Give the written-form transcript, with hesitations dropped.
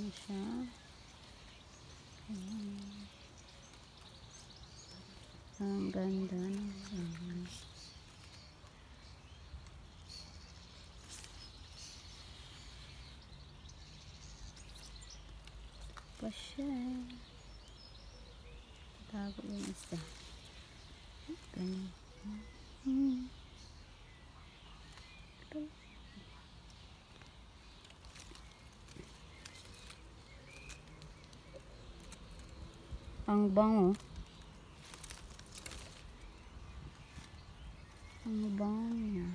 na siya. Ayan. Ang ganda naman. Pa siya. Tago yung isa. Ganyan. Ang bango. Ang bango niya.